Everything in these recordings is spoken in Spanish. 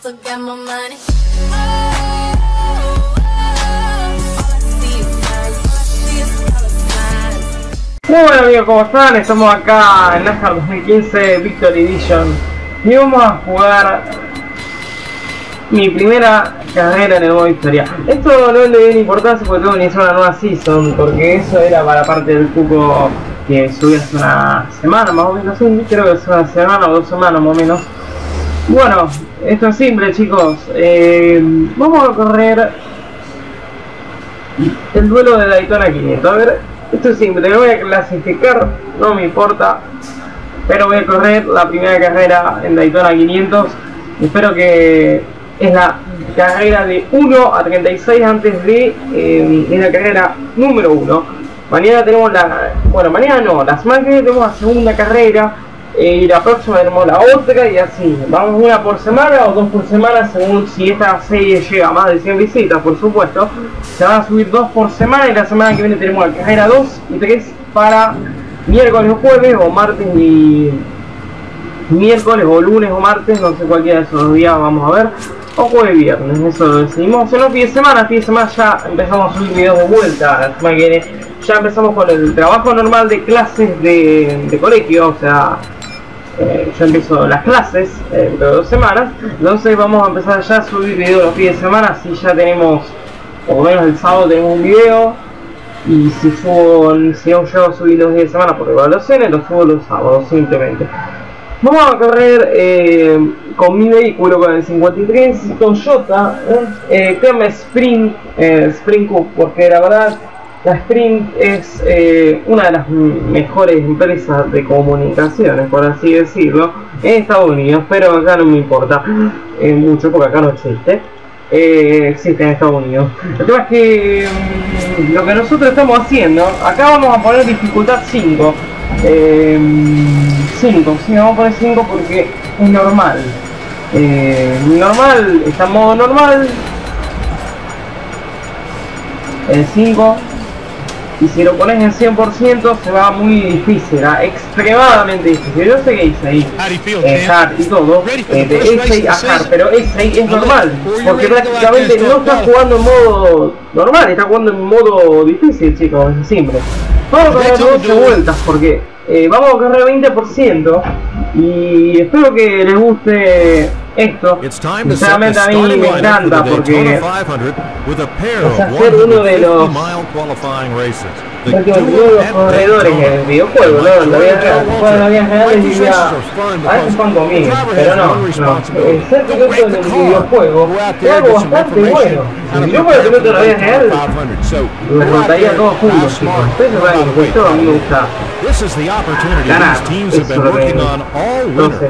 still get my money. Muy bueno amigos, ¿cómo están? Estamos acá en NASCAR 2015 Victory Edition y vamos a jugar mi primera carrera en el modo historia. Esto no le di importancia porque tengo que iniciar una nueva season, porque eso era para parte del cupo que subí hace una semana más o menos, sí, creo que es una semana o 2 semanas más o menos. Bueno, esto es simple chicos, vamos a correr el duelo de Daytona 500. A ver, esto es simple, me voy a clasificar, no me importa, pero voy a correr la primera carrera en Daytona 500. Espero que es la carrera de 1 a 36 antes de la carrera número 1. Mañana tenemos mañana no, la semana que viene tenemos la segunda carrera y la próxima tenemos la otra y así. Vamos una por semana o 2 por semana según si esta serie llega a más de 100 visitas, por supuesto. Se van a subir 2 por semana y la semana que viene tenemos la carrera 2 y 3 para miércoles o jueves o martes y miércoles o lunes o martes, no sé cualquiera de esos días vamos a ver, o jueves viernes, eso lo decidimos. En los fin de semana ya empezamos a subir videos de vuelta. La semana que viene ya empezamos con el trabajo normal de clases de colegio, o sea, ya empiezo las clases dentro de 2 semanas, entonces vamos a empezar ya a subir videos los fines de semana, así ya tenemos, por lo menos el sábado tenemos un video, y si aún llego a subir los días de semana por evaluaciones, los subo los sábados simplemente. Vamos a correr con mi vehículo, con el 53 Toyota tema Sprint Cup, porque la verdad la Sprint es una de las mejores empresas de comunicaciones, por así decirlo, en Estados Unidos, pero acá no me importa mucho porque acá no existe. Existe en Estados Unidos. El tema es que lo que nosotros estamos haciendo, acá vamos a poner dificultad 5. 5, sí, vamos a poner 5 porque es normal. Normal, está en modo normal. El 5. Y si lo pones en 100% se va muy difícil, extremadamente difícil. Yo sé que hice ahí hard y todo, de ese a hard, pero ese es normal, porque prácticamente no está jugando en modo normal, está jugando en modo difícil chicos, es simple. Vamos a correr 12 vueltas porque vamos a correr 20% y espero que les guste esto. Sinceramente a mí me encanta porque es hacer uno de los corredores en el videojuego, ¿no? En la vida real les diría, a veces van conmigo, pero no. Ser piloto en el videojuego es algo bastante bueno. Si yo fuera piloto en la vida real, me montaría todos juntos, chicos. Ustedes se van a esto, a mí me gusta ganar. Eso es lo que entonces,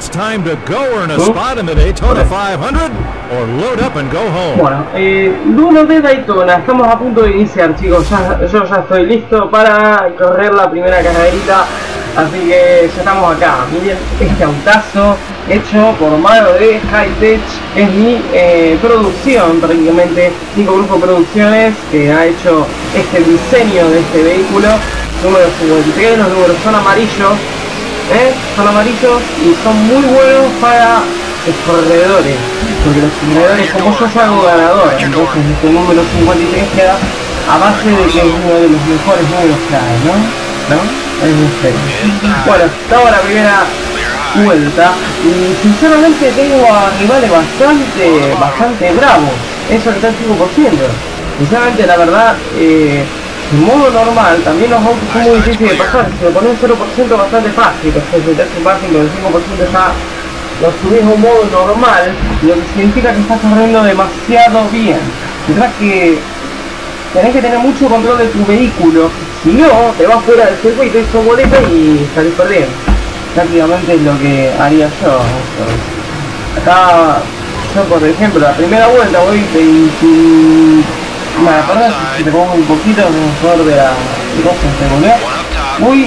bueno, duelo de Daytona, estamos a punto de iniciar chicos, yo ya estoy listo para correr la primera carrerita, así que ya estamos acá. Miren este autazo hecho por mano de Hightech, es mi producción prácticamente, 5 grupos de producciones que ha hecho este diseño de este vehículo, número 53, los números son amarillos, son amarillos y son muy buenos para los corredores, porque los corredores, como yo salgo ganador, entonces este número 53 queda a base de que es uno de los mejores números que hay, ¿no? Es usted. Bueno, estaba la primera vuelta y sinceramente tengo a rivales bastante bravos, eso que está el 5%. Sinceramente la verdad, en modo normal también los autos son muy difíciles de pasar. Si lo pones 0% bastante fácil, o sea, si te hace fácil con el 5% ya lo subís a un modo normal, lo que significa que estás corriendo demasiado bien. Tendrás que tenés que tener mucho control de tu vehículo, si no te vas fuera del circuito y sos boleta y salís perdiendo. Prácticamente es lo que haría yo. Acá yo por ejemplo la primera vuelta voy 20. Bueno, perdón si te pongo un poquito mejor de la cosa regular. Voy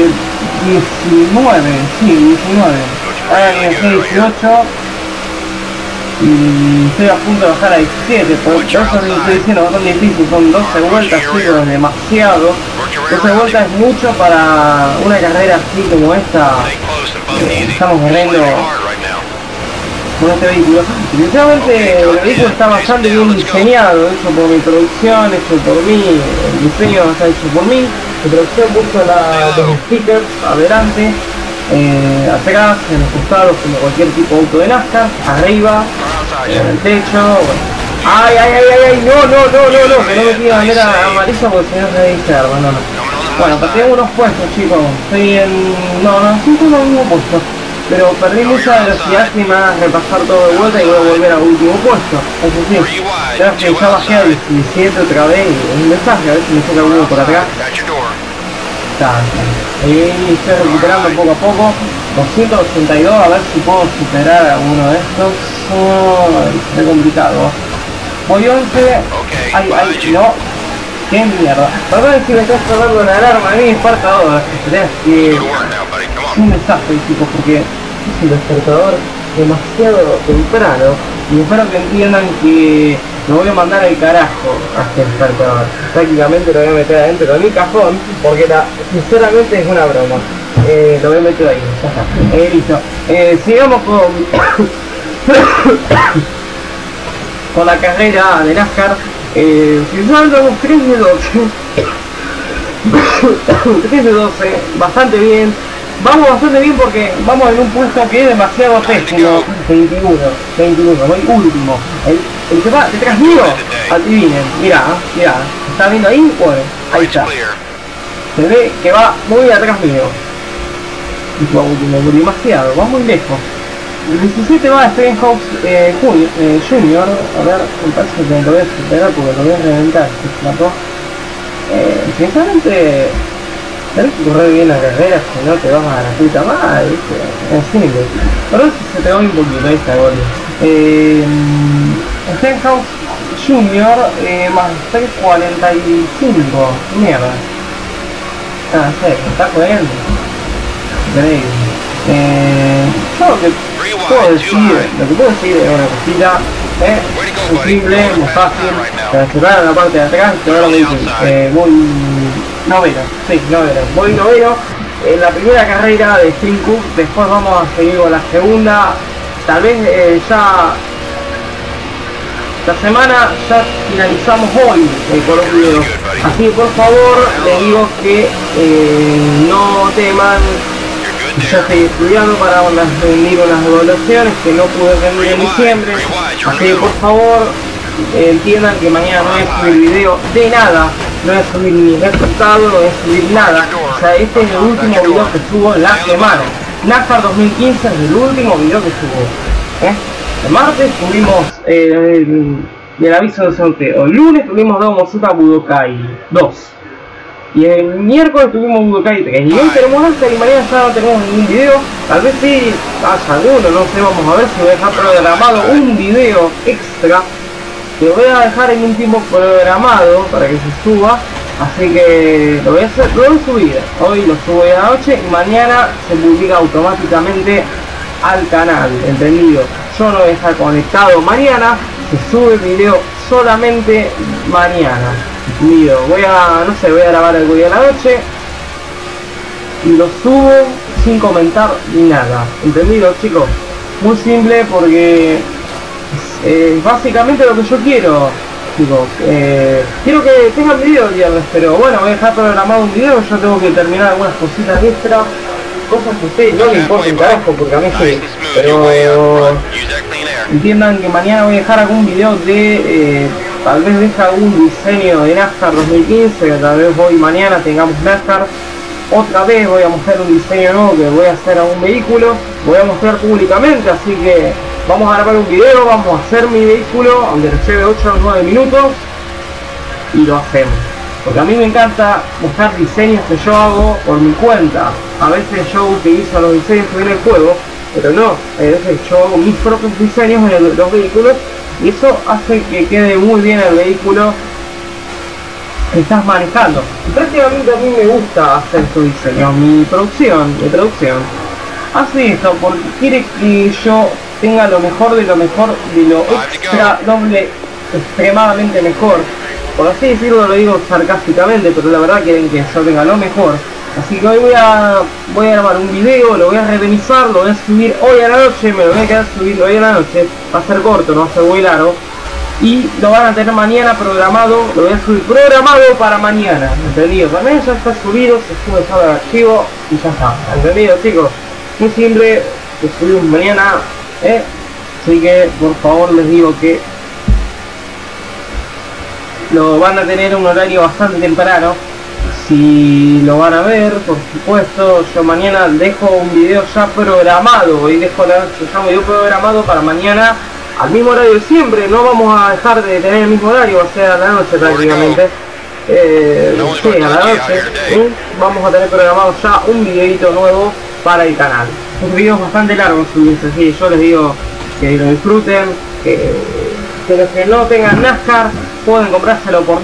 19, sí, 19. Ahora que 18 y estoy a punto de bajar a 17, por eso estoy diciendo bastante difícil, son 12 vueltas, chicos, es demasiado. 12 vueltas es mucho para una carrera así como esta. Estamos corriendo con este vehículo. Y sinceramente el vehículo está bastante bien diseñado, hecho por mi producción, hecho por mí, el diseño está hecho por mí. Mi producción puso los stickers adelante, atrás, en los costados, como cualquier tipo de auto de NASCAR, arriba, en el techo. Bueno. Ay, no, que no me tire bandera amarilla porque si no se dice arma, no. Bueno, perdí unos puestos, chicos, estoy en... no, siempre en el mismo puesto, pero perdí mucha velocidad y me van a repasar todo de vuelta y voy a volver al último puesto, eso sí, creo que ya bajé a 17 otra vez y es un mensaje, a ver si me toca uno por atrás. Y estoy recuperando poco a poco, 282, a ver si puedo superar a uno de estos, es complicado. Voy 11, no, qué mierda, perdón si me estás sonando la alarma, a mí me falta todo, es un desastre, chicos, porque es un despertador demasiado temprano, y espero que entiendan que me voy a mandar al carajo a este despertador, prácticamente lo voy a meter adentro de mi cajón, porque sinceramente es una broma, lo voy a meter ahí, ya está, listo, sigamos con la carrera de NASCAR. Sinceramente vamos 3 de 12 3 de 12, bastante bien, vamos bastante bien porque vamos en un puesto que es demasiado pésimo. 21, voy último, el que va detrás mío, adivinen, mira, ¿está viendo ahí? Bueno, ahí está, se ve que va muy atrás mío, y va último, demasiado, va muy lejos. El 17 va a Stenhouse Junior, a ver, me parece que lo voy a superar porque lo voy a reventar, sinceramente, tenés que correr bien la carrera, si no te vas a la puta madre, ¿viste? Es simple, pero si se te va un poquito, ahí está, gol. Stenhouse Junior, más 345, mierda. Sí, está corriendo. Increíble. Yo lo que puedo decir es una cosita, muy simple, muy fácil, para cerrar la parte de atrás, que ahora me dicen, voy noveno, voy noveno en la primera carrera de Stream Cup, después vamos a seguir con la segunda, tal vez ya la semana ya finalizamos hoy con los videos, así que por favor les digo que no teman. Yo estoy estudiando para rendir unas evaluaciones que no pude rendir en diciembre, así que por favor entiendan que mañana no voy a subir video de nada, no voy a subir ni resultado, no voy a subir nada, o sea, este es el último video que subo en la semana. NASCAR 2015 es el último video que subo. El martes subimos el aviso de sorteo, el lunes tuvimos Domosuka Budokai 2. Y el miércoles tuvimos Budokai 3 y hoy tenemos Nascar y mañana ya no tenemos ningún video. Tal vez sí haya alguno, no sé, vamos a ver si voy a dejar programado un video extra. Que lo voy a dejar en un tiempo programado para que se suba. Así que lo voy a subir. Hoy lo subo de la noche y mañana se publica automáticamente al canal, ¿entendido? Yo no voy a estar conectado mañana, se sube el video solamente mañana. Voy a grabar algo día a la noche y lo subo sin comentar ni nada, ¿entendido, chicos? Muy simple porque es básicamente lo que yo quiero, chicos. Quiero que tengan video el viernes, pero bueno, voy a dejar programado un video. Yo tengo que terminar algunas cositas extra, cosas que a ustedes no les importa un carajo porque a mí sí, pero entiendan que mañana voy a dejar algún video de tal vez deja algún diseño de NASCAR 2015, que tal vez hoy mañana tengamos NASCAR. Otra vez voy a mostrar un diseño nuevo que voy a hacer a un vehículo, voy a mostrar públicamente, así que vamos a grabar un video, vamos a hacer mi vehículo, aunque nos lleve 8 o 9 minutos, y lo hacemos. Porque a mí me encanta mostrar diseños que yo hago por mi cuenta. A veces yo utilizo los diseños que viene el juego, pero no, a veces yo hago mis propios diseños en los vehículos, y eso hace que quede muy bien el vehículo que estás manejando. Y prácticamente a mí me gusta hacer estos diseños, mi producción hace esto porque quiere que yo tenga lo mejor de lo extra doble extremadamente mejor, por así decirlo. Lo digo sarcásticamente, pero la verdad quieren que yo tenga lo mejor. Así que hoy voy a grabar un video, lo voy a revisar, lo voy a subir hoy a la noche, me lo voy a quedar subir hoy a la noche, va a ser corto, no va a ser muy largo. Y lo van a tener mañana programado, lo voy a subir programado para mañana, ¿entendido? También ya está subido, se sube solo el archivo y ya está, ¿entendido, chicos? Muy simple, lo subimos mañana, así que por favor les digo que lo van a tener un horario bastante temprano. Si lo van a ver, por supuesto, yo mañana dejo un video ya programado, hoy dejo ya un video programado para mañana al mismo horario de siempre. No vamos a dejar de tener el mismo horario, va a ser a la noche prácticamente. Sí, a la noche vamos a tener programado ya un videito nuevo para el canal. Un video bastante largo, así yo les digo que lo disfruten, que los que no tengan NASCAR pueden comprárselo por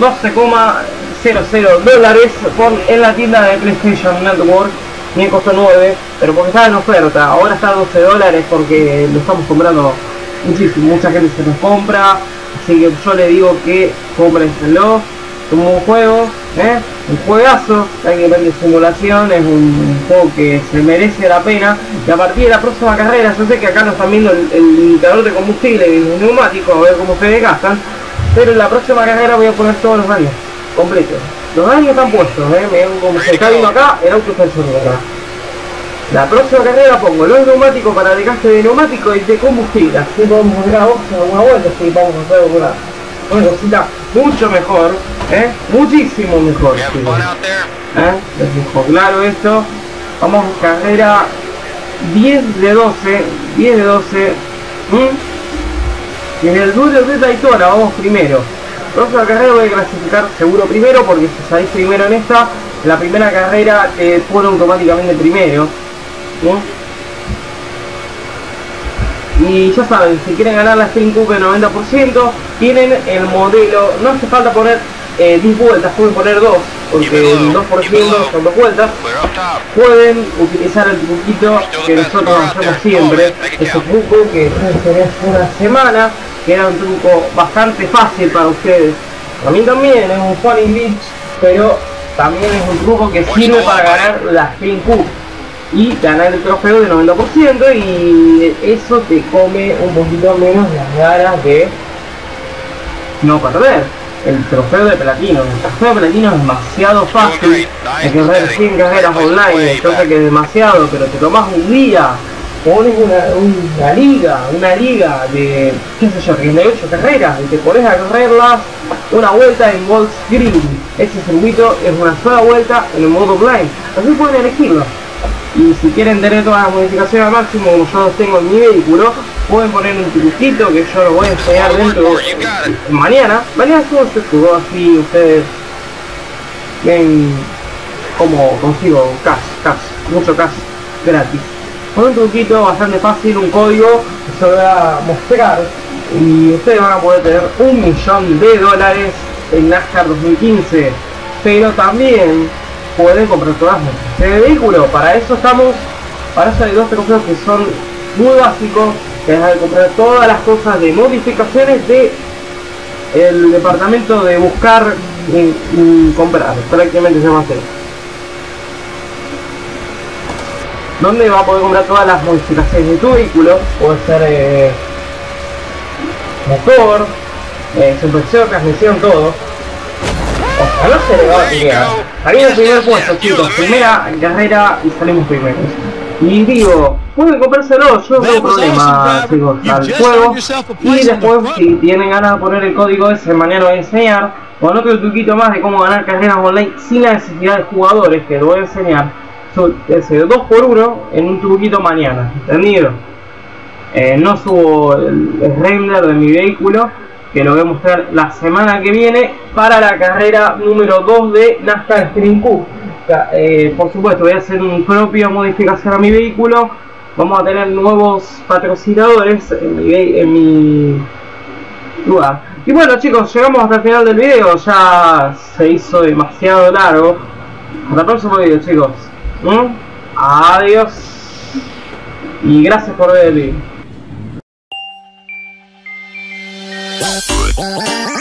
$12,00 en la tienda de PlayStation Network. Me costó 9, pero porque estaba en oferta. Ahora está a $12 porque lo estamos comprando muchísimo, mucha gente se los compra, así que yo le digo que cómprenselo como un juego, un juegazo, hay que ver de simulación, es un juego que se merece la pena. Y a partir de la próxima carrera, yo sé que acá no están viendo el indicador de combustible y los neumáticos, a ver cómo se desgastan, pero en la próxima carrera voy a poner todos los daños completos. Los daños están puestos, como se está viendo acá, el auto está sonido acá. La próxima carrera pongo los neumáticos para desgaste de neumático y de combustible. Así podemos ver a una vuelta, así vamos a hacer una cosita mucho mejor, muchísimo mejor. Sí. Les dejo claro esto. Vamos a carrera 10 de 12. Y en el duelo de Daytona vamos primero. La próxima carrera voy a clasificar seguro primero, porque si salís primero en esta, la primera carrera te pone automáticamente primero. Y ya saben, si quieren ganar la Sprint Cup de 90%, tienen el modelo, no hace falta poner 10 vueltas, pueden poner 2, porque el 2% son 2 vueltas. Pueden utilizar el truquito que nosotros hacemos siempre, ese truco que hace una semana, que era un truco bastante fácil para ustedes. A mí también es un funny glitch, pero también es un truco que sirve para ganar la Sprint Cup y ganar el trofeo del 90%, y eso te come un poquito menos las ganas de no perder el trofeo de platino. El trofeo de platino es demasiado fácil, hay que correr 100 carreras online, yo sé que es demasiado, pero te tomas un día, pones una liga de, qué sé yo, 38 carreras y te pones a correrlas una vuelta en Gold's Green. Ese circuito es una sola vuelta en el modo blind, así pueden elegirlo. Y si quieren tener todas las modificaciones al máximo, como yo los tengo en mi vehículo, pueden poner un truquito que yo lo voy a enseñar dentro mañana. Mañana subo este juego, así ustedes ven cómo consigo mucho cash gratis. Con un truquito bastante fácil, un código que se lo voy a mostrar, y ustedes van a poder tener $1 millón en NASCAR 2015. Pero también pueden comprar todas las modificaciones de vehículo. Para eso estamos, para eso hay dos trofeos que son muy básicos, que es de comprar todas las cosas de modificaciones de el departamento de buscar y comprar, prácticamente se llama así, donde va a poder comprar todas las modificaciones de tu vehículo. Puede ser motor, suspensión, transmisión, todo. O sea, no se le va a tirar. Salimos primer puesto, chicos, primera carrera y salimos primeros. Y digo, pueden comprárselo, yo no tengo problema, chicos, al juego. Y después, si tienen ganas de poner el código ese, mañana voy a enseñar con otro truquito más de cómo ganar carreras online sin la necesidad de jugadores, que lo voy a enseñar. Ese 2x1 en un truquito mañana, ¿entendido? No subo el render de mi vehículo, que lo voy a mostrar la semana que viene para la carrera número 2 de NASCAR Sprint Cup. Por supuesto, voy a hacer una propia modificación a mi vehículo. Vamos a tener nuevos patrocinadores en mi lugar. Y bueno, chicos, llegamos hasta el final del video. Ya se hizo demasiado largo. Hasta el próximo video, chicos. Adiós. Y gracias por ver el video.